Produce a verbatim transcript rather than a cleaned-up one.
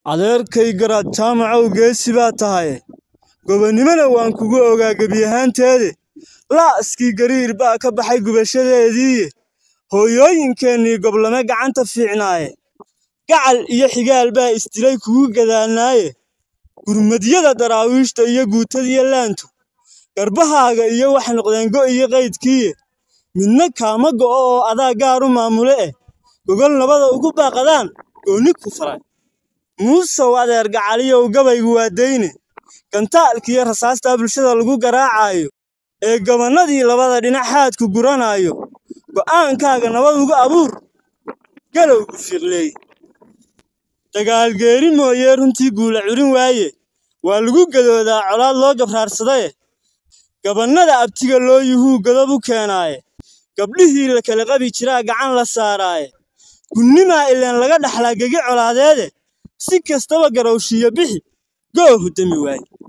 adeerkay garaad jaamacow geesi baa tahay gobonimada waan kugu ogaa gebi ahaanteeda laaskii gariir baa ka baxay gubashadeedii hooyooyinkeenii goblame gacanta fiicnaaye gacal iyo xigaal baa istilay kugu gadaanaaye gurmadyada daraawiishta iyo guutadiya laantu garbahaaga iyo wax noqdeen go iyo qaydkii midna kaama go'o oo adaa gaar u maamule eh gogol nabada ugu baaqadaan gooni ku faray muusow adeer gacaliyow gabaygu waa deyne gantaalkiiyo rasaasta bulshada lagu garaacayo ee gabanadii labada dhinac xaadku guranayo go'aankaaga nabad uga abuur galowgu fiiqleey dagaal geeri mooyee runtii guula curin waaye waa lagu gadoodaa colaad loo gabraarsadaye gabanada abtiga loo yuhuu godob u keenaaye gabdhihii la kala qabi jiraa gacan la saaraaye gunnimaa ileen laga dhaxlaa gegi colaadeede si kastaba garowshiyo bixi goohu dami waaye